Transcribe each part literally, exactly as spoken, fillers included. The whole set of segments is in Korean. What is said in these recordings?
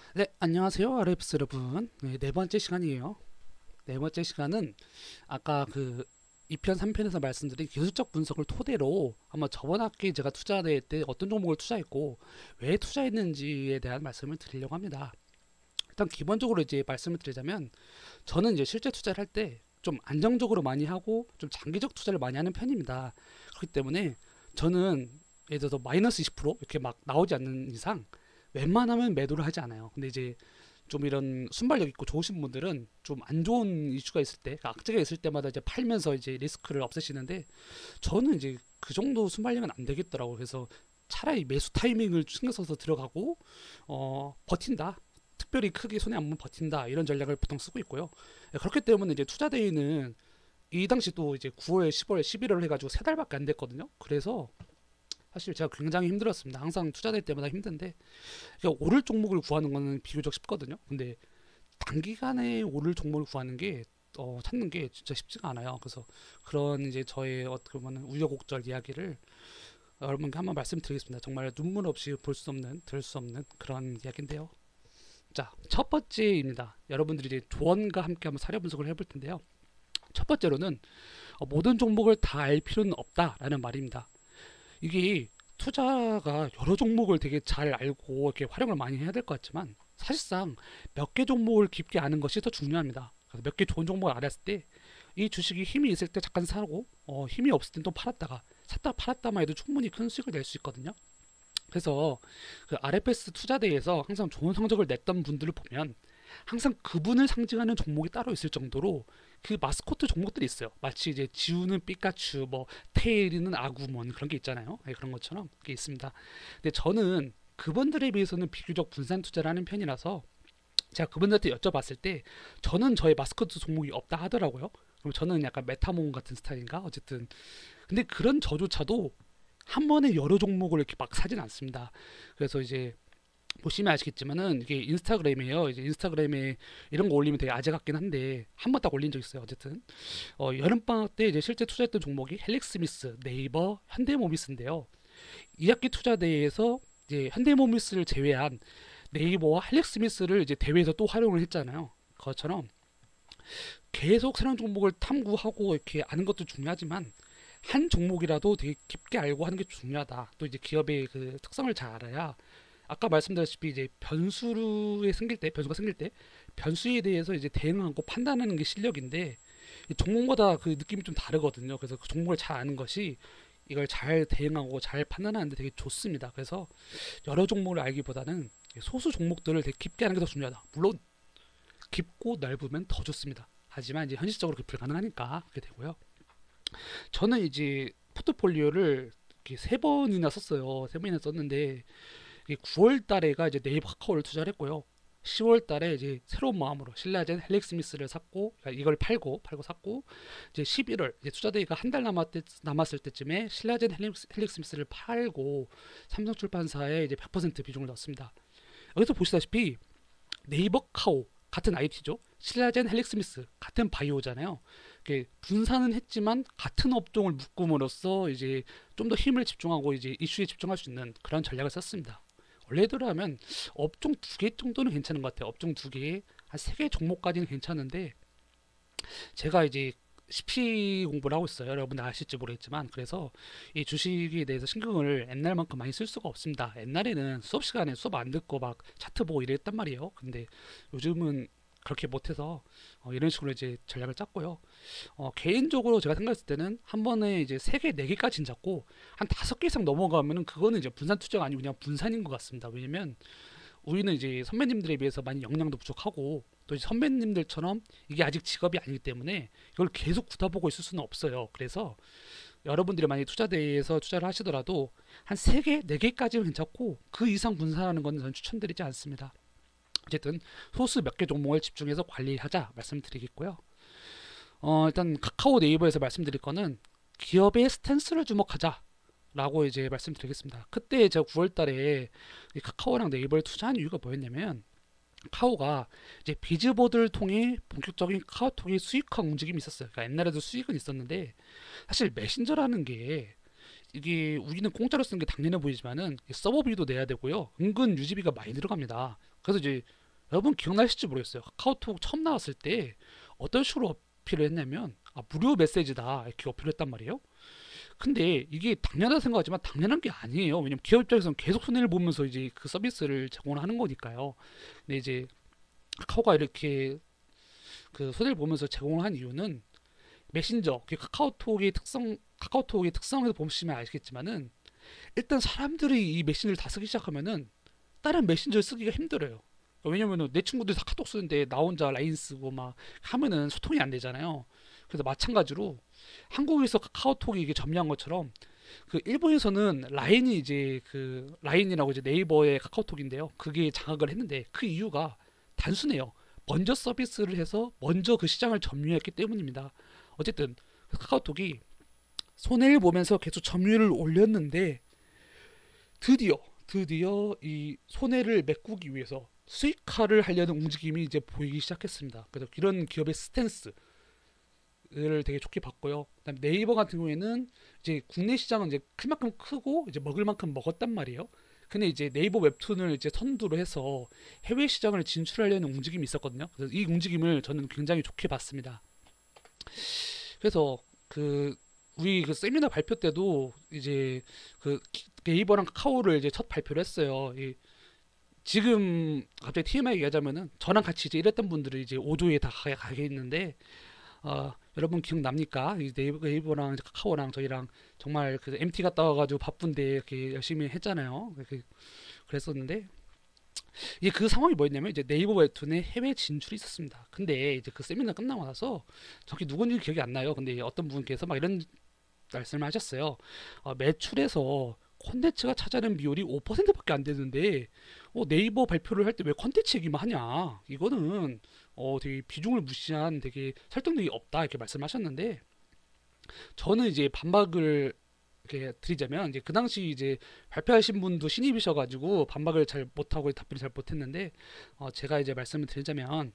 네, 안녕하세요, 아르에프스 여러분. 네, 네 번째 시간이에요. 네 번째 시간은 아까 그 이 편, 삼 편에서 말씀드린 기술적 분석을 토대로 한번 저번 학기 제가 투자할 때 어떤 종목을 투자했고 왜 투자했는지에 대한 말씀을 드리려고 합니다. 일단 기본적으로 이제 말씀을 드리자면 저는 이제 실제 투자를 할 때 좀 안정적으로 많이 하고 좀 장기적 투자를 많이 하는 편입니다. 그렇기 때문에 저는 예를 들어서 마이너스 이십 퍼센트 이렇게 막 나오지 않는 이상 웬만하면 매도를 하지 않아요. 근데 이제 좀 이런 순발력 있고 좋으신 분들은 좀 안 좋은 이슈가 있을 때, 그러니까 악재가 있을 때마다 이제 팔면서 이제 리스크를 없애시는데 저는 이제 그 정도 순발력은 안 되겠더라고요. 그래서 차라리 매수 타이밍을 신경 써서 들어가고 어, 버틴다. 특별히 크게 손해 안 보면 버틴다. 이런 전략을 보통 쓰고 있고요. 예, 그렇기 때문에 이제 투자 데이는 이 당시 또 이제 구월, 십월, 십일월 해가지고 세 달밖에 안 됐거든요. 그래서 사실 제가 굉장히 힘들었습니다. 항상 투자될 때마다 힘든데 그러니까 오를 종목을 구하는 거는 비교적 쉽거든요. 근데 단기간에 오를 종목을 구하는 게 어, 찾는 게 진짜 쉽지가 않아요. 그래서 그런 이제 저의 어떻게 보면 우여곡절 이야기를 여러분께 한번 말씀드리겠습니다. 정말 눈물 없이 볼 수 없는, 들을 수 없는 그런 이야기인데요. 자, 첫 번째입니다. 여러분들이 이제 조언과 함께 한번 사례 분석을 해볼 텐데요. 첫 번째로는 어, 모든 종목을 다 알 필요는 없다라는 말입니다. 이게 투자가 여러 종목을 되게 잘 알고 이렇게 활용을 많이 해야 될 것 같지만 사실상 몇 개 종목을 깊게 아는 것이 더 중요합니다. 그래서 몇 개 좋은 종목을 알았을 때 이 주식이 힘이 있을 때 잠깐 사고 어, 힘이 없을 땐 또 팔았다가 샀다 팔았다만 해도 충분히 큰 수익을 낼 수 있거든요. 그래서 그 알에프에스 투자대에서 항상 좋은 성적을 냈던 분들을 보면 항상 그분을 상징하는 종목이 따로 있을 정도로 그 마스코트 종목들이 있어요. 마치 이제 지우는 피카츄, 뭐 테일이는 아구몬 그런 게 있잖아요. 네, 그런 것처럼 그게 있습니다. 근데 저는 그분들에 비해서는 비교적 분산 투자를 하는 편이라서 제가 그분들한테 여쭤봤을 때 저는 저의 마스코트 종목이 없다 하더라고요. 그럼 저는 약간 메타몽 같은 스타일인가? 어쨌든 근데 그런 저조차도 한 번에 여러 종목을 이렇게 막 사진 않습니다. 그래서 이제 보시면 아시겠지만은 이게 인스타그램이에요. 이제 인스타그램에 이런 거 올리면 되게 아재 같긴 한데 한 번 딱 올린 적 있어요. 어쨌든 어, 여름방학 때 이제 실제 투자했던 종목이 헬릭스미스, 네이버, 현대모비스인데요. 이 학기 투자 대회에서 이제 현대모비스를 제외한 네이버와 헬릭스미스를 이제 대회에서 또 활용을 했잖아요. 그것처럼 계속 새로운 종목을 탐구하고 이렇게 아는 것도 중요하지만 한 종목이라도 되게 깊게 알고 하는 게 중요하다. 또 이제 기업의 그 특성을 잘 알아야 아까 말씀드렸다시피 이제 변수에 생길 때 변수가 생길 때 변수에 대해서 이제 대응하고 판단하는 게 실력인데 종목마다 그 느낌이 좀 다르거든요. 그래서 그 종목을 잘 아는 것이 이걸 잘 대응하고 잘 판단하는데 되게 좋습니다. 그래서 여러 종목을 알기보다는 소수 종목들을 되게 깊게 하는 게 더 중요하다. 물론 깊고 넓으면 더 좋습니다. 하지만 이제 현실적으로 그게 불가능하니까 그렇게 되고요. 저는 이제 포트폴리오를 이렇게 세 번이나 썼어요. 세 번이나 썼는데 구월 달에가 이제 네이버 카카오를 투자를 했고요. 시월 달에 이제 새로운 마음으로 신라젠 헬릭스미스를 샀고 그러니까 이걸 팔고 팔고 샀고 이제 십일월 이제 투자데이가 한 달 남았을, 남았을 때쯤에 신라젠 헬릭스, 헬릭스미스를 팔고 삼성출판사에 이제 백 퍼센트 비중을 넣었습니다. 여기서 보시다시피 네이버 카카오 같은 아이티죠. 신라젠 헬릭스미스 같은 바이오잖아요. 이렇게 분산은 했지만 같은 업종을 묶음으로써 이제 좀 더 힘을 집중하고 이제 이슈에 집중할 수 있는 그런 전략을 썼습니다. 원래대로라면 업종 두 개 정도는 괜찮은 것 같아요. 업종 두 개, 한 세 개 종목까지는 괜찮은데 제가 이제 씨피 공부를 하고 있어요. 여러분 아실지 모르겠지만 그래서 이 주식에 대해서 신경을 옛날만큼 많이 쓸 수가 없습니다. 옛날에는 수업 시간에 수업 안 듣고 막 차트 보고 이랬단 말이에요. 근데 요즘은 그렇게 못해서 어, 이런 식으로 이제 전략을 짰고요. 어, 개인적으로 제가 생각했을 때는 한 번에 이제 세 개, 네 개까지는 잡고 한 다섯 개 이상 넘어가면은 그거는 이제 분산 투자가 아니고 그냥 분산인 것 같습니다. 왜냐면 우리는 이제 선배님들에 비해서 많이 역량도 부족하고 또 이제 선배님들처럼 이게 아직 직업이 아니기 때문에 이걸 계속 굳어보고 있을 수는 없어요. 그래서 여러분들이 만약에 투자대에서 투자를 하시더라도 한 세 개, 네 개까지는 괜찮고 그 이상 분산하는 건 저는 추천드리지 않습니다. 어쨌든 소수 몇 개 종목을 집중해서 관리하자 말씀드리겠고요. 어, 일단 카카오 네이버에서 말씀드릴 거는 기업의 스탠스를 주목하자. 라고 이제 말씀드리겠습니다. 그때 제가 구월 달에 카카오랑 네이버에 투자한 이유가 뭐였냐면 카카오가 이제 비즈보드를 통해 본격적인 카카오톡의 수익화 움직임이 있었어요. 그러니까 옛날에도 수익은 있었는데 사실 메신저라는 게 이게 우리는 공짜로 쓰는 게 당연해 보이지만은 서버비도 내야 되고요. 은근 유지비가 많이 들어갑니다. 그래서 이제 여러분 기억나실지 모르겠어요. 카카오톡 처음 나왔을 때 어떤 식으로 어필을 했냐면 아, 무료 메시지다 이렇게 어필을 했단 말이에요. 근데 이게 당연하다 생각하지만 당연한 게 아니에요. 왜냐면 기업 입장에서는 계속 손해를 보면서 이제 그 서비스를 제공을 하는 거니까요. 근데 이제 카카오가 이렇게 그 손해를 보면서 제공을 한 이유는 메신저, 그 카카오톡의 특성, 카카오톡의 특성에서 보시면 아시겠지만은 일단 사람들이 이 메신저를 다 쓰기 시작하면은 다른 메신저를 쓰기가 힘들어요. 왜냐면은 내 친구들이 다 카톡 쓰는데 나 혼자 라인 쓰고 막 하면은 소통이 안 되잖아요. 그래서 마찬가지로 한국에서 카카오톡이 이게 점령한 것처럼 그 일본에서는 라인이 이제 그 라인이라고 이제 네이버의 카카오톡인데요. 그게 장악을 했는데 그 이유가 단순해요. 먼저 서비스를 해서 먼저 그 시장을 점유했기 때문입니다. 어쨌든 카카오톡이 손해를 보면서 계속 점유율을 올렸는데 드디어 드디어 이 손해를 메꾸기 위해서 수익화를 하려는 움직임이 이제 보이기 시작했습니다. 그래서 이런 기업의 스탠스를 되게 좋게 봤고요. 그다음 네이버 같은 경우에는 이제 국내 시장은 이제 클 만큼 크고 이제 먹을 만큼 먹었단 말이에요. 근데 이제 네이버 웹툰을 이제 선두로 해서 해외 시장을 진출하려는 움직임이 있었거든요. 그래서 이 움직임을 저는 굉장히 좋게 봤습니다. 그래서 그 우리 그 세미나 발표 때도 이제 그 네이버랑 카카오를 이제 첫 발표를 했어요. 이 지금 갑자기 티엠아이 얘기하자면은 저랑 같이 이제 일했던 분들이 이제 오 조에 다 가게, 가게 있는데 어, 여러분 기억납니까? 이 네이버, 네이버랑 이제 카카오랑 저희랑 정말 그 엠티 갔다 와가지고 바쁜데 이렇게 열심히 했잖아요. 그- 그랬었는데 이게 그 상황이 뭐였냐면 이제 네이버 웹툰에 해외 진출이 있었습니다. 근데 이제 그 세미나 끝나고 나서 정확히 누군지 기억이 안 나요. 근데 어떤 분께서 막 이런 말씀을 하셨어요. 어, 매출에서 콘텐츠가 차지하는 비율이 오 퍼센트밖에 안 되는데 어, 네이버 발표를 할 때 왜 콘텐츠 얘기만 하냐? 이거는 어, 되게 비중을 무시한 되게 설득력이 없다 이렇게 말씀하셨는데 저는 이제 반박을 이렇게 드리자면 이제 그 당시 이제 발표하신 분도 신입이셔가지고 반박을 잘 못하고 답변을 잘 못했는데 어, 제가 이제 말씀을 드리자면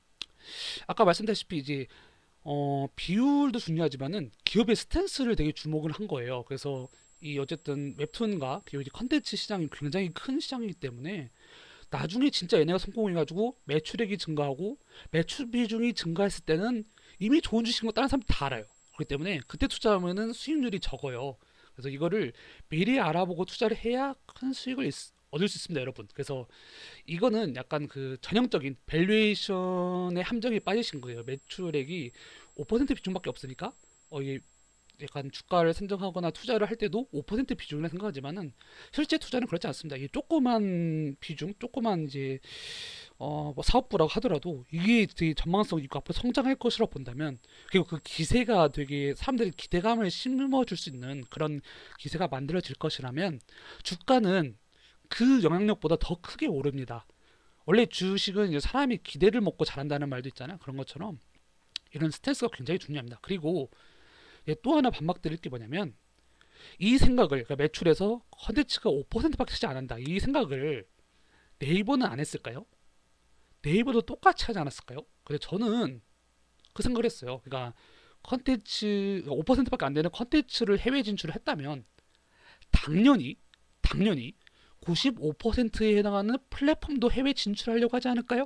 아까 말씀드렸다시피 이제 어, 비율도 중요하지만은 기업의 스탠스를 되게 주목을 한 거예요. 그래서 이 어쨌든 웹툰과 그 컨텐츠 시장이 굉장히 큰 시장이기 때문에 나중에 진짜 얘네가 성공해가지고 매출액이 증가하고 매출 비중이 증가했을 때는 이미 좋은 주식인 거 다른 사람이 다 알아요. 그렇기 때문에 그때 투자하면은 수익률이 적어요. 그래서 이거를 미리 알아보고 투자를 해야 큰 수익을 있- 얻을 수 있습니다, 여러분. 그래서 이거는 약간 그 전형적인 밸류에이션의 함정에 빠지신 거예요. 매출액이 오 퍼센트 비중밖에 없으니까 어, 이게 약간 주가를 선정하거나 투자를 할 때도 오 퍼센트 비중이라 생각하지만은 실제 투자는 그렇지 않습니다. 이게 조그만 비중, 조그만 이제 어, 뭐 사업부라고 하더라도 이게 되게 전망성 있고 앞으로 성장할 것이라고 본다면 그리고 그 기세가 되게 사람들이 기대감을 심어줄 수 있는 그런 기세가 만들어질 것이라면 주가는 그 영향력보다 더 크게 오릅니다. 원래 주식은 이제 사람이 기대를 먹고 잘한다는 말도 있잖아요. 그런 것처럼 이런 스탠스가 굉장히 중요합니다. 그리고 예, 또 하나 반박드릴 게 뭐냐면 이 생각을 그러니까 매출에서 컨텐츠가 오 퍼센트밖에 차지 안 한다. 이 생각을 네이버는 안 했을까요? 네이버도 똑같이 하지 않았을까요? 근데 저는 그 생각을 했어요. 그러니까 컨텐츠 오 퍼센트밖에 안 되는 컨텐츠를 해외 진출을 했다면 당연히 당연히 구십오 퍼센트에 해당하는 플랫폼도 해외 진출하려고 하지 않을까요?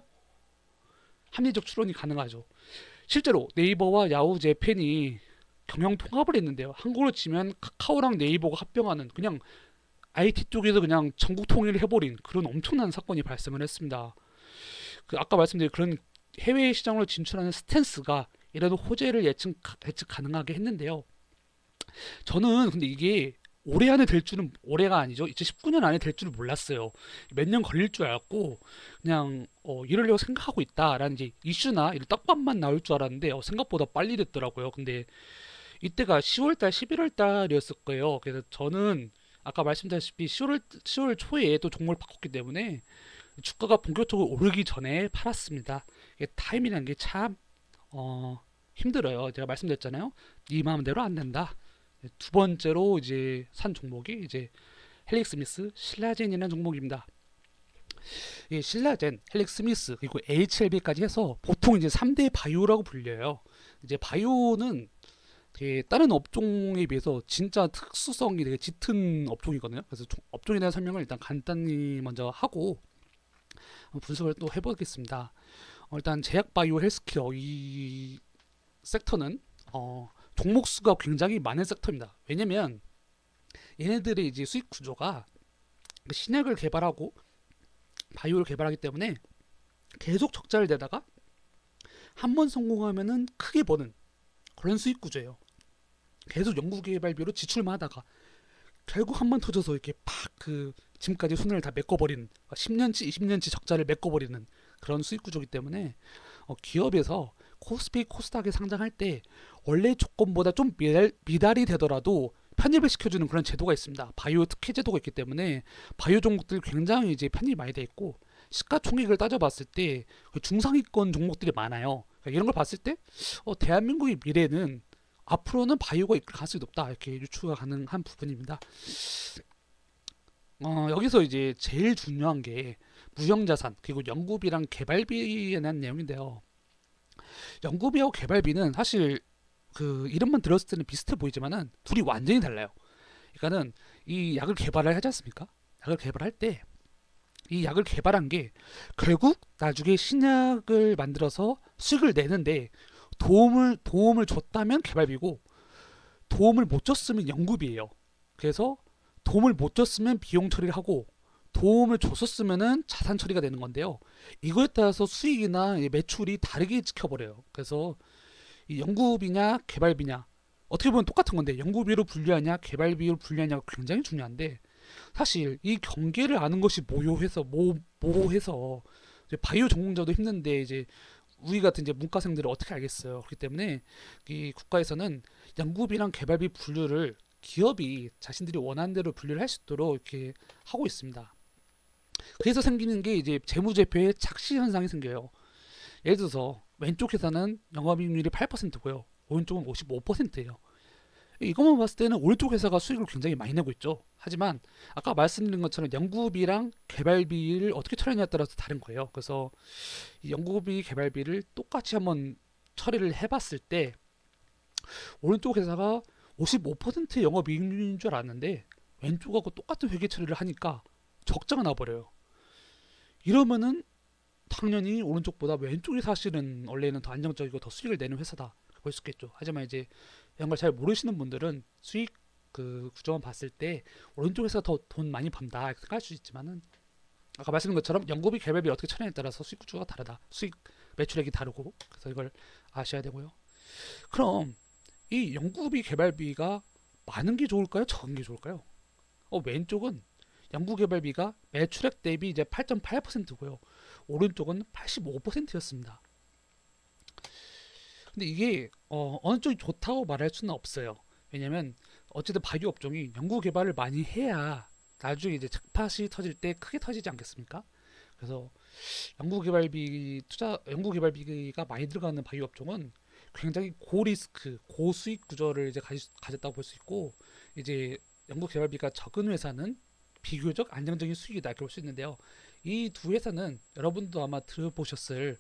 합리적 추론이 가능하죠. 실제로 네이버와 야후 재팬이 경영 통합을 했는데요. 한국으로 치면 카카오랑 네이버가 합병하는 그냥 아이티 쪽에서 그냥 전국 통일을 해버린 그런 엄청난 사건이 발생을 했습니다. 그 아까 말씀드린 그런 해외 시장으로 진출하는 스탠스가 이래도 호재를 예측, 예측 가능하게 했는데요. 저는 근데 이게 올해 안에 될 줄은 올해가 아니죠. 이천십구 년 안에 될 줄은 몰랐어요. 몇 년 걸릴 줄 알았고 그냥 어, 이러려고 생각하고 있다라는 이제 이슈나 이런 떡밥만 나올 줄 알았는데 어, 생각보다 빨리 됐더라고요. 근데 이때가 시월 달, 십일월 달이었을 거예요. 그래서 저는 아까 말씀드렸다시피 시월, 시월 초에 또 종목을 바꿨기 때문에 주가가 본격적으로 오르기 전에 팔았습니다. 이게 타이밍이라는 게 참 어, 힘들어요. 제가 말씀드렸잖아요. 네 마음대로 안 된다. 두 번째로 이제 산 종목이 이제 헬릭스미스 신라젠이라는 종목입니다. 이 신라젠, 헬릭스미스 그리고 에이치엘비까지 해서 보통 이제 삼 대 바이오라고 불려요. 이제 바이오는 되게 다른 업종에 비해서 진짜 특수성이 되게 짙은 업종이거든요. 그래서 종- 업종에 대한 설명을 일단 간단히 먼저 하고 분석을 또 해보겠습니다. 어, 일단 제약 바이오 헬스케어 이 섹터는 어, 종목 수가 굉장히 많은 섹터입니다. 왜냐면 얘네들의 이제 수익 구조가 신약을 개발하고 바이오를 개발하기 때문에 계속 적자를 내다가 한 번 성공하면은 크게 버는 그런 수익 구조예요. 계속 연구개발비로 지출만 하다가 결국 한 번 터져서 이렇게 팍 그 지금까지 손을 다 메꿔버리는 십 년치, 이십 년치 적자를 메꿔버리는 그런 수익 구조이기 때문에 어, 기업에서 코스피, 코스닥에 상장할 때 원래 조건보다 좀 미달, 미달이 되더라도 편입을 시켜주는 그런 제도가 있습니다. 바이오 특혜 제도가 있기 때문에 바이오 종목들 굉장히 이제 편입이 많이 돼 있고 시가총액을 따져봤을 때 중상위권 종목들이 많아요. 그러니까 이런 걸 봤을 때 어, 대한민국의 미래는 앞으로는 바이오가 이끌 가능성이 높다 이렇게 유추가 가능한 부분입니다. 어, 여기서 이제 제일 중요한 게 무형자산 그리고 연구비랑 개발비에 대한 내용인데요. 연구비하고 개발비는 사실 그 이름만 들었을 때는 비슷해 보이지만은 둘이 완전히 달라요. 그러니까는 이 약을 개발을 하지 않습니까? 약을 개발할 때 이 약을 개발한 게 결국 나중에 신약을 만들어서 수익을 내는데 도움을 도움을 줬다면 개발비고 도움을 못 줬으면 연구비예요. 그래서 도움을 못 줬으면 비용 처리를 하고 도움을 줬었으면은 자산 처리가 되는 건데요. 이거에 따라서 수익이나 매출이 다르게 찍혀버려요. 그래서 이 연구비냐 개발비냐 어떻게 보면 똑같은 건데 연구비로 분류하냐 개발비로 분류하냐가 굉장히 중요한데 사실 이 경계를 아는 것이 모호해서 모, 모호해서 이제 바이오 전공자도 힘든데 이제 우리 같은 이제 문과생들은 어떻게 알겠어요. 그렇기 때문에 이 국가에서는 연구비랑 개발비 분류를 기업이 자신들이 원하는 대로 분류를 할 수 있도록 이렇게 하고 있습니다. 그래서 생기는 게 이제 재무제표에 착시 현상이 생겨요. 예를 들어서 왼쪽 회사는 영업이익률이 팔 퍼센트고요. 오른쪽은 오십오 퍼센트예요. 이것만 봤을 때는 오른쪽 회사가 수익을 굉장히 많이 내고 있죠. 하지만 아까 말씀드린 것처럼 연구비랑 개발비를 어떻게 처리하냐에 따라서 다른 거예요. 그래서 이 연구비 개발비를 똑같이 한번 처리를 해봤을 때 오른쪽 회사가 오십오 퍼센트 영업이익률인 줄 알았는데 왼쪽하고 똑같은 회계 처리를 하니까 적자가 나버려요. 이러면은 당연히 오른쪽보다 왼쪽이 사실은 원래는 더 안정적이고 더 수익을 내는 회사다 볼 수 있겠죠. 하지만 이제 이런 걸 잘 모르시는 분들은 수익 그 구조만 봤을 때 오른쪽에서 더 돈 많이 번다 이렇게 생각할 수 있지만은 아까 말씀드린 것처럼 연구비 개발비 어떻게 처리하냐에 따라서 수익 구조가 다르다. 수익 매출액이 다르고 그래서 이걸 아셔야 되고요. 그럼 이 연구비 개발비가 많은 게 좋을까요? 적은 게 좋을까요? 어, 왼쪽은 연구개발비가 매출액 대비 이제 팔 점 팔 퍼센트고요. 오른쪽은 팔십오 퍼센트였습니다. 근데 이게 어, 어느 쪽이 좋다고 말할 수는 없어요. 왜냐면 어쨌든 바이오 업종이 연구 개발을 많이 해야 나중에 이제 잭팟이 터질 때 크게 터지지 않겠습니까? 그래서 연구 개발비 투자 연구 개발비가 많이 들어가는 바이오 업종은 굉장히 고리스크, 고수익 구조를 이제 가지, 가졌다고 볼 수 있고 이제 연구 개발비가 적은 회사는 비교적 안정적인 수익이다 이렇게 볼 수 있는데요. 이 두 회사는 여러분도 아마 들어보셨을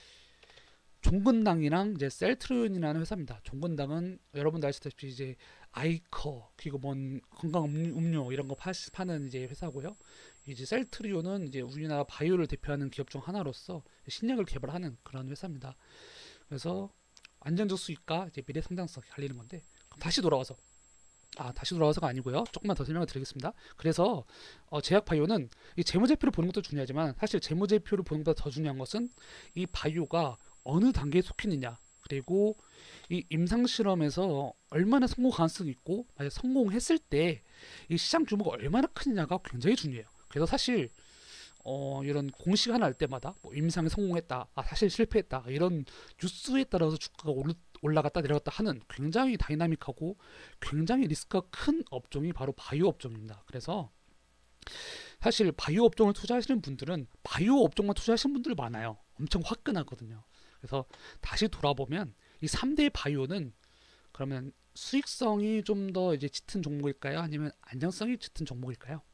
종근당이랑 이제 셀트리온이라는 회사입니다. 종근당은 여러분도 아시다시피 이제 아이커 그리고 뭔 건강 음료, 음료 이런 거 파, 파는 이제 회사고요. 이제 셀트리온은 이제 우리나라 바이오를 대표하는 기업 중 하나로서 신약을 개발하는 그런 회사입니다. 그래서 안정적 수익과 이제 미래 성장성이 갈리는 건데 다시 돌아와서 아 다시 돌아와서가 아니고요. 조금만 더 설명을 드리겠습니다. 그래서 어, 제약 바이오는 이 재무제표를 보는 것도 중요하지만 사실 재무제표를 보는 것보다 더 중요한 것은 이 바이오가 어느 단계에 속했느냐 그리고 이 임상실험에서 얼마나 성공 가능성이 있고 만약 성공했을 때 이 시장 규모가 얼마나 크느냐가 굉장히 중요해요. 그래서 사실 어, 이런 공식 하나 할 때마다 뭐 임상에 성공했다 아 사실 실패했다 이런 뉴스에 따라서 주가가 오르, 올라갔다 내려갔다 하는 굉장히 다이나믹하고 굉장히 리스크가 큰 업종이 바로 바이오 업종입니다. 그래서 사실 바이오 업종을 투자하시는 분들은 바이오 업종만 투자하시는 분들 많아요. 엄청 화끈하거든요. 그래서 다시 돌아보면 이 삼 대 바이오는 그러면 수익성이 좀 더 이제 짙은 종목일까요? 아니면 안정성이 짙은 종목일까요?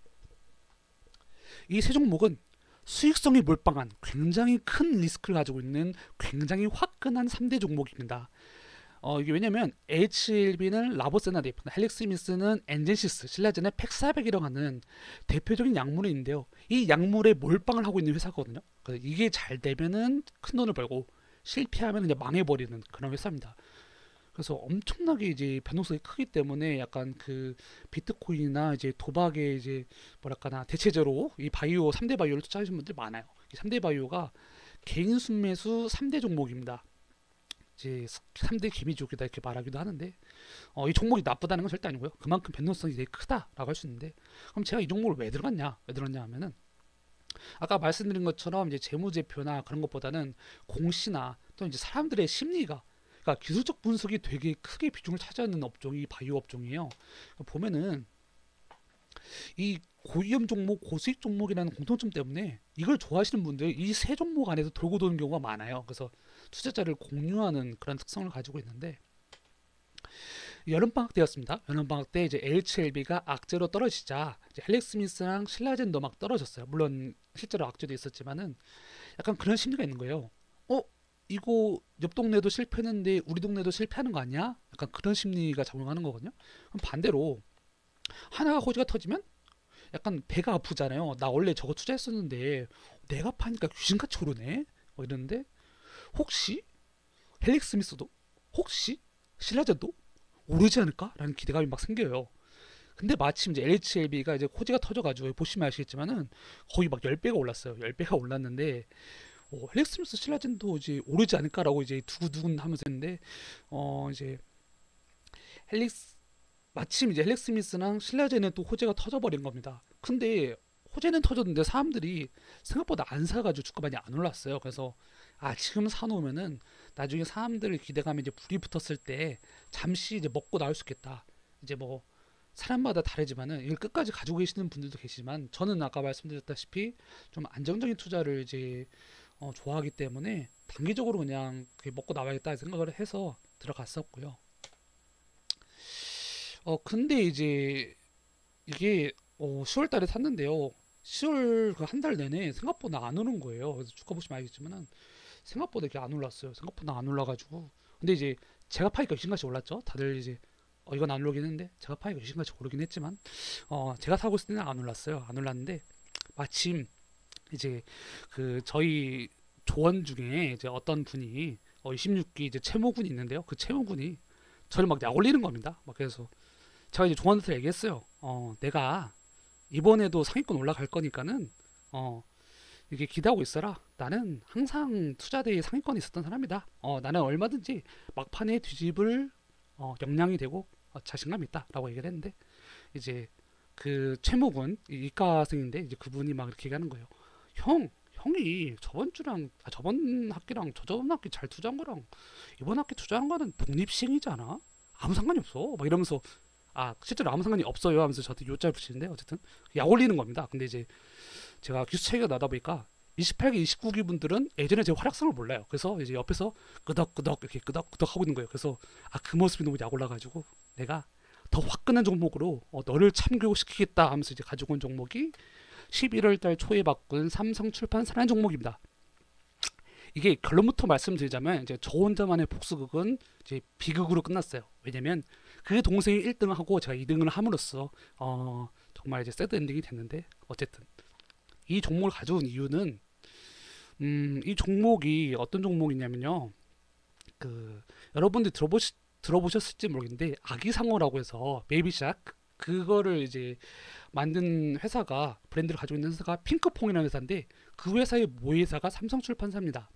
이 세 종목은 수익성이 몰빵한 굉장히 큰 리스크를 가지고 있는 굉장히 화끈한 삼 대 종목입니다. 어 이게 왜냐면 에이치엘비는 라보세나 네이프나 헬릭스미스는 엔젠시스, 신라젠의 팩사백이라고 하는 대표적인 약물인데요. 이 약물에 몰빵을 하고 있는 회사거든요. 그래서 이게 잘 되면은 큰 돈을 벌고 실패하면 이제 망해버리는 그런 회사입니다. 그래서 엄청나게 이제 변동성이 크기 때문에 약간 그 비트코인이나 이제 도박에 이제 뭐랄까나 대체제로 이 바이오 삼 대 바이오를 투자하시는 분들이 많아요. 이 삼 대 바이오가 개인 순매수 삼 대 종목입니다. 이제 삼 대 기미족이다 이렇게 말하기도 하는데 어, 이 종목이 나쁘다는 건 절대 아니고요. 그만큼 변동성이 되게 크다라고 할 수 있는데 그럼 제가 이 종목을 왜 들어갔냐? 왜 들어갔냐 하면은 아까 말씀드린 것처럼 이제 재무제표나 그런 것보다는 공시나 또 이제 사람들의 심리가 그러니까 기술적 분석이 되게 크게 비중을 차지하는 업종이 바이오 업종이에요. 보면은 이 고위험 종목, 고수익 종목이라는 공통점 때문에 이걸 좋아하시는 분들 이 세 종목 안에서 돌고 도는 경우가 많아요. 그래서 투자자를 공유하는 그런 특성을 가지고 있는데 여름방학 때였습니다. 여름방학 때 이제 에이치엘비가 악재로 떨어지자 이제 헬릭스미스랑 신라젠도 막 떨어졌어요. 물론 실제로 악재도 있었지만은 약간 그런 심리가 있는 거예요. 어? 이거 옆 동네도 실패했는데 우리 동네도 실패하는 거 아니야? 약간 그런 심리가 작용하는 거거든요. 그럼 반대로 하나가 호재가 터지면 약간 배가 아프잖아요. 나 원래 저거 투자했었는데 내가 파니까 귀신같이 오르네. 뭐 이러는데 혹시 헬릭 스미스도 혹시 신라젠도 오르지 않을까라는 기대감이 막 생겨요. 근데 마침 이제 에이치엘비가 이제 호재가 터져가지고 보시면 아시겠지만은 거의 막 십 배가 올랐어요. 십 배가 올랐는데 어, 헬릭 스미스 신라젠도 이제 오르지 않을까라고 이제 두근두근 하면서 했는데 어 이제 헬릭 마침 이제 헬릭 스미스랑 신라젠은 또 호재가 터져버린 겁니다. 근데 호재는 터졌는데 사람들이 생각보다 안 사가지고 주가 많이 안 올랐어요. 그래서 아 지금 사놓으면은 나중에 사람들 기대감에 이제 불이 붙었을 때 잠시 이제 먹고 나올 수 있겠다. 이제 뭐 사람마다 다르지만은 이걸 끝까지 가지고 계시는 분들도 계시지만 저는 아까 말씀드렸다시피 좀 안정적인 투자를 이제 어, 좋아하기 때문에 단기적으로 그냥 먹고 나와야겠다 생각을 해서 들어갔었고요. 어 근데 이제 이게 어, 시월 달에 샀는데요. 시월 그 한 달 내내 생각보다 안 오른 거예요. 그래서 주가 보시면 알겠지만은 생각보다 이게 안 올랐어요. 생각보다 안 올라가지고. 근데 이제 제가 파니까 귀신같이 올랐죠. 다들 이제 어, 이건 안 오르긴 했는데 제가 파니까 귀신같이 오르긴 했지만 어, 제가 사고 있을 때는 안 올랐어요. 안 올랐는데 마침 이제 그 저희 조원 중에 이제 어떤 분이 어, 이십육 기 이제 채모군이 있는데요. 그 채모군이 저를 막 약올리는 겁니다. 막 그래서 제가 이제 조원한테 얘기했어요. 어, 내가 이번에도 상위권 올라갈 거니까는 어, 이게 기대하고 있어라. 나는 항상 투자대에 상위권에 있었던 사람이다. 어, 나는 얼마든지 막판에 뒤집을 어, 역량이 되고 어, 자신감 있다라고 얘기를 했는데 이제 그 최목은 이과생인데 이제 그분이 막 이렇게 얘기하는 거예요. 형, 형이 저번 주랑 아, 저번 학기랑 저저번 학기 잘 투자한 거랑 이번 학기 투자한 거는 독립시행이잖아. 아무 상관이 없어. 막 이러면서 아 실제로 아무 상관이 없어요 하면서 저한테 요자를 붙이는데 어쨌든 약 올리는 겁니다. 근데 이제 제가 기수 차이가 나다 보니까 이십팔 기, 이십구 기 분들은 예전에 제 활약상을 몰라요. 그래서 이제 옆에서 끄덕끄덕 이렇게 끄덕끄덕 하고 있는 거예요. 그래서 아 그 모습이 너무 약 올라가지고 내가 더 화끈한 종목으로 어, 너를 참교육시키겠다 하면서 이제 가지고 온 종목이 십일월 달 초에 바꾼 삼성출판사라는 종목입니다. 이게 결론부터 말씀드리자면 이제 저 혼자만의 복수극은 이제 비극으로 끝났어요. 왜냐면 그 동생이 일 등을 하고 제가 이 등을 함으로써 어, 정말 이제 새드 엔딩이 됐는데 어쨌든 이 종목을 가져온 이유는 음, 이 종목이 어떤 종목이냐면요. 그 여러분들 들어보시 들어보셨을지 모르겠는데 아기상어라고 해서 베이비샥 그거를 이제 만든 회사가 브랜드를 가지고 있는 회사가 핑크퐁이라는 회사인데 그 회사의 모회사가 삼성출판사입니다.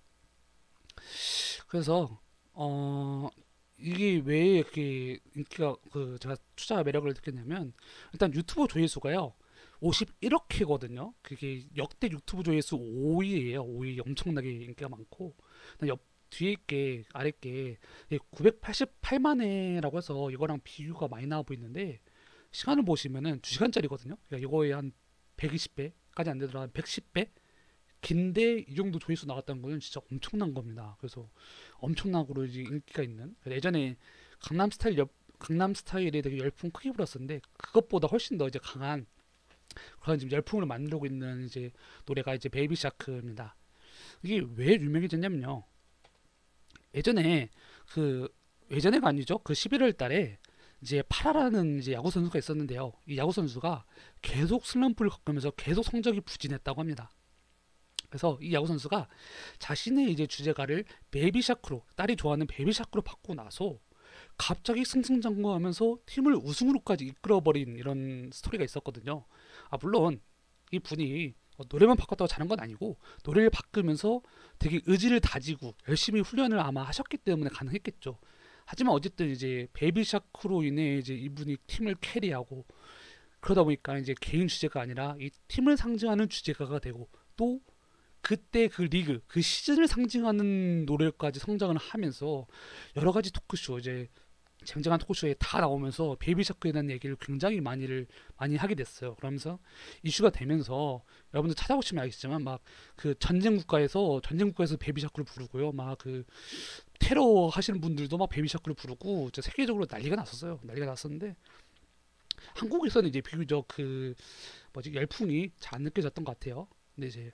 그래서 어 이게 왜 이렇게 인기가 그 제가 투자 매력을 느꼈냐면 일단 유튜브 조회수가요 오십일억 회거든요. 그게 역대 유튜브 조회수 오 위예요. 오 위 엄청나게 인기가 많고 옆 뒤에 게 아래 게 구백팔십팔만 회라고 해서 이거랑 비교가 많이 나와 보이는데 시간을 보시면은 두 시간짜리거든요. 그러니까 이거에 한 백이십 배까지 안 되더라도 한 백십 배 긴데 이 정도 조회수 나왔다는 거는 진짜 엄청난 겁니다. 그래서 엄청나고 이제 인기가 있는 예전에 강남 스타일 옆 강남 스타일에 되게 열풍 크게 불었었는데 그것보다 훨씬 더 이제 강한 그런 지금 열풍을 만들고 있는 이제 노래가 이제 베이비 샤크입니다. 이게 왜 유명해졌냐면요. 예전에 그 예전에가 아니죠. 그 십일월 달에 이제 파라라는 이제 야구 선수가 있었는데요. 이 야구 선수가 계속 슬럼프를 겪으면서 계속 성적이 부진했다고 합니다. 그래서 이 야구 선수가 자신의 이제 주제가를 베이비샤크로, 딸이 좋아하는 베이비샤크로 바꾸고 나서 갑자기 승승장구하면서 팀을 우승으로까지 이끌어버린 이런 스토리가 있었거든요. 아, 물론 이 분이 어, 노래만 바꿨다고 잘한 건 아니고 노래를 바꾸면서 되게 의지를 다지고 열심히 훈련을 아마 하셨기 때문에 가능했겠죠. 하지만 어쨌든 이제 베이비샤크로 인해 이제 이분이 팀을 캐리하고 그러다 보니까 이제 개인 주제가 아니라 이 팀을 상징하는 주제가가 되고 또 그때 그 리그, 그 시즌을 상징하는 노래까지 성장을 하면서 여러 가지 토크쇼, 이제 쟁쟁한 토크쇼에 다 나오면서 베이비샤크에 대한 얘기를 굉장히 많이를 많이 하게 됐어요. 그러면서 이슈가 되면서 여러분들 찾아보시면 알겠지만 막 그 전쟁 국가에서 전쟁 국가에서 베이비샤크를 부르고요. 막 그 테러 하시는 분들도 막 베이비샤크를 부르고 진짜 세계적으로 난리가 났었어요. 난리가 났었는데 한국에서는 이제 비교적 그 뭐지 열풍이 잘 안 느껴졌던 것 같아요. 근데 이제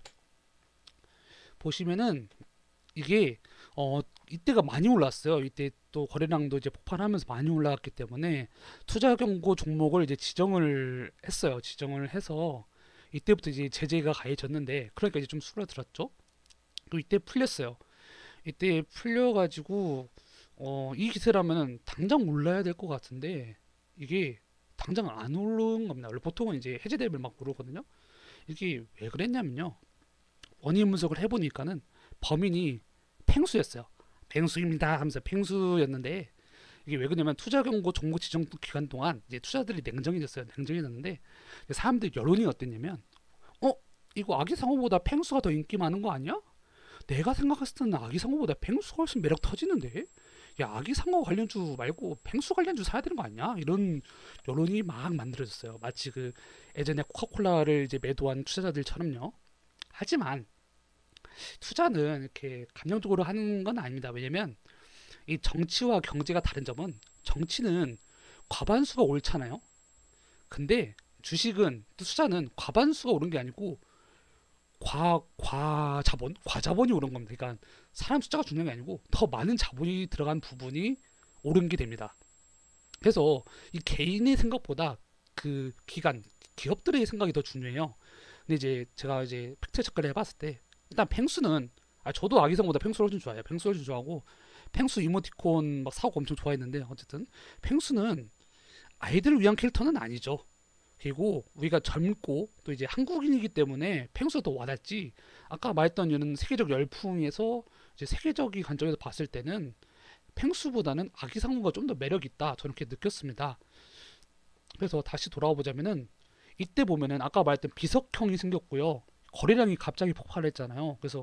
보시면은 이게 어 이때가 많이 올랐어요. 이때 또 거래량도 이제 폭발하면서 많이 올라갔기 때문에 투자 경고 종목을 이제 지정을 했어요. 지정을 해서 이때부터 이제 제재가 가해졌는데 그러니까 이제 좀 수그러들었죠. 또 이때 풀렸어요. 이때 풀려가지고 어 이 기세라면은 당장 올라야 될 것 같은데 이게 당장 안 오르는 겁니다. 원래 보통은 이제 해제되면 막 오르거든요. 이게 왜 그랬냐면요. 원인 분석을 해보니까는 범인이 팽수였어요. 팽수입니다 하면서 팽수였는데 이게 왜 그러냐면 투자 경고 종목 지정 기간 동안 이제 투자들이 냉정이 됐어요. 냉정이 됐는데 사람들 여론이 어땠냐면 어 이거 아기상어보다 팽수가 더 인기 많은 거 아니야? 내가 생각했을 때는 아기상어보다 팽수가 훨씬 매력 터지는데 야 아기상어 관련주 말고 팽수 관련주 사야 되는 거 아니야? 이런 여론이 막 만들어졌어요. 마치 그 예전에 코카콜라를 이제 매도한 투자자들처럼요. 하지만 투자는 이렇게 감정적으로 하는 건 아닙니다. 왜냐면 이 정치와 경제가 다른 점은 정치는 과반수가 옳잖아요. 근데 주식은 투자는 과반수가 옳은 게 아니고 과, 과자본, 과자본이 옳은 겁니다. 그러니까 사람 숫자가 중요한 게 아니고 더 많은 자본이 들어간 부분이 옳은 게 됩니다. 그래서 이 개인의 생각보다 그 기관, 기업들의 생각이 더 중요해요. 근데 이제 제가 이제 팩트 체크를 해봤을 때 일단 펭수는 아 저도 아기성보다 펭수를 훨씬 좋아해요. 펭수 훨씬 좋아하고 펭수 이모티콘 막 사고 엄청 좋아했는데 어쨌든 펭수는 아이들을 위한 캐릭터는 아니죠. 그리고 우리가 젊고 또 이제 한국인이기 때문에 펭수가 더 와닿지. 아까 말했던 이런 세계적 열풍에서 이제 세계적인 관점에서 봤을 때는 펭수보다는 아기상어가 좀 더 매력 있다. 저는 그렇게 느꼈습니다. 그래서 다시 돌아와 보자면은 이때 보면은 아까 말했던 비석형이 생겼고요. 거래량이 갑자기 폭발했잖아요. 그래서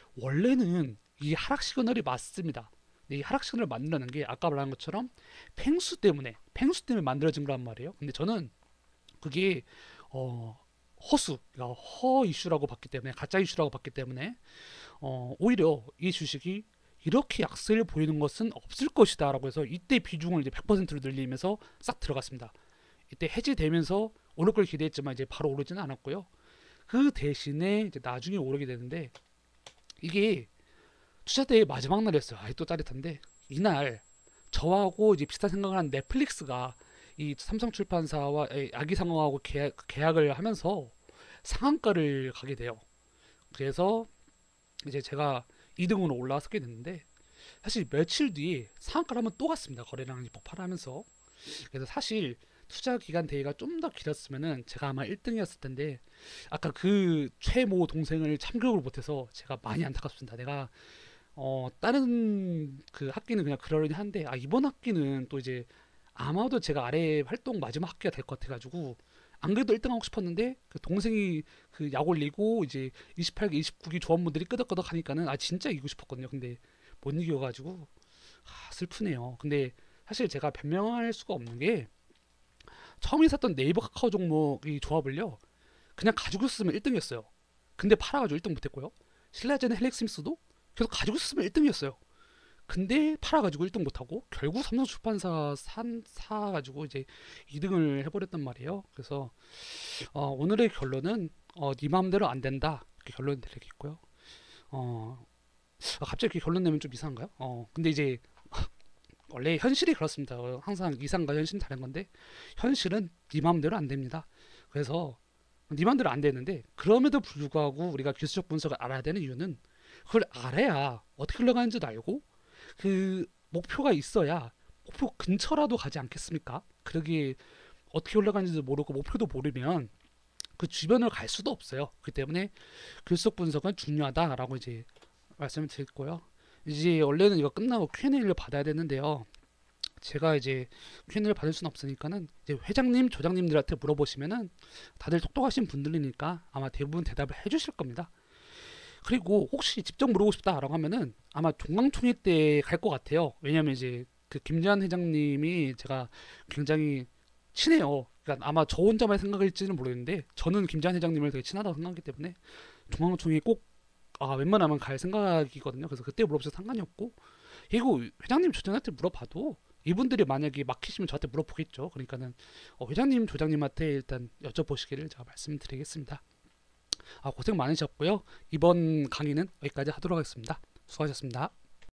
원래는 이 하락 시그널이 맞습니다. 근데 이 하락 시그널을 만들어낸 게 아까 말한 것처럼 팽수 때문에 팽수 때문에 만들어진 거란 말이에요. 근데 저는 그게 어 허수, 그러니까 허 이슈라고 봤기 때문에 가짜 이슈라고 봤기 때문에 어 오히려 이 주식이 이렇게 약세를 보이는 것은 없을 것이다라고 해서 이때 비중을 이제 백 퍼센트로 늘리면서 싹 들어갔습니다. 이때 해지되면서 오를 걸 기대했지만 이제 바로 오르지는 않았고요. 그 대신에 이제 나중에 오르게 되는데 이게 투자 때의 마지막 날이었어요. 아직도 짜릿한데 이날 저하고 이제 비슷한 생각을 한 넷플릭스가 이 삼성출판사와 아기상어하고 계약, 계약을 하면서 상한가를 가게 돼요. 그래서 이제 제가 이 등으로 올라왔게 됐는데 사실 며칠 뒤에 상한가를 한번 또 갔습니다. 거래량이 폭발하면서. 그래서 사실 투자 기간 대회가 좀 더 길었으면은 제가 아마 일 등이었을 텐데 아까 그 최모 동생을 참교육을 못해서 제가 많이 안타깝습니다. 내가 어 다른 그 학기는 그냥 그러려니 한데 아 이번 학기는 또 이제 아마도 제가 아래 활동 마지막 학기가 될 것 같아가지고 안 그래도 일 등 하고 싶었는데 그 동생이 그 약 올리고 이제 이십팔 기, 이십구 기 조합원들이 끄덕끄덕 하니까는 아 진짜 이기고 싶었거든요. 근데 못 이겨가지고 아, 슬프네요. 근데 사실 제가 변명할 수가 없는 게 처음에 샀던 네이버 카카오 종목 이 조합을요 그냥 가지고 있었으면 일 등이었어요. 근데 팔아가지고 일 등 못했고요. 신라젠 헬릭스미스도 계속 가지고 있었으면 일 등이었어요. 근데 팔아가지고 일 등 못하고 결국 삼성출판사 산, 사가지고 이제 이 등을 해버렸단 말이에요. 그래서 어, 오늘의 결론은 어, 네 마음대로 안 된다 이렇게 결론 내리겠고요. 어, 아, 갑자기 이렇게 결론 내면 좀 이상한가요? 어, 근데 이제 원래 현실이 그렇습니다. 어, 항상 이상과 현실은 다른 건데 현실은 네 마음대로 안 됩니다. 그래서 네 마음대로 안 되는데 그럼에도 불구하고 우리가 기술적 분석을 알아야 되는 이유는 그걸 알아야 어떻게 흘러가는지도 알고 그 목표가 있어야 목표 근처라도 가지 않겠습니까? 그러기 어떻게 올라가는지도 모르고 목표도 모르면 그 주변을 갈 수도 없어요. 그렇기 때문에 글속 분석은 중요하다라고 이제 말씀을 드렸고요. 이제 원래는 이거 끝나고 큐앤에이를 받아야 되는데요. 제가 이제 큐앤에이를 받을 수는 없으니까는 이제 회장님, 조장님들한테 물어보시면은 다들 똑똑하신 분들이니까 아마 대부분 대답을 해주실 겁니다. 그리고 혹시 직접 물어보고 싶다라고 하면은 아마 종강총회 때 갈 것 같아요. 왜냐면 이제 그 김재한 회장님이 제가 굉장히 친해요. 그러니까 아마 저 혼자만 생각일지는 모르겠는데 저는 김재한 회장님을 되게 친하다고 생각하기 때문에 종강총회 꼭 아, 웬만하면 갈 생각이거든요. 그래서 그때 물어보셔도 상관이 없고 그리고 회장님, 조장한테 물어봐도 이분들이 만약에 막히시면 저한테 물어보겠죠. 그러니까는 어, 회장님, 조장님한테 일단 여쭤보시기를 제가 말씀드리겠습니다. 아, 고생 많으셨고요. 이번 강의는 여기까지 하도록 하겠습니다. 수고하셨습니다.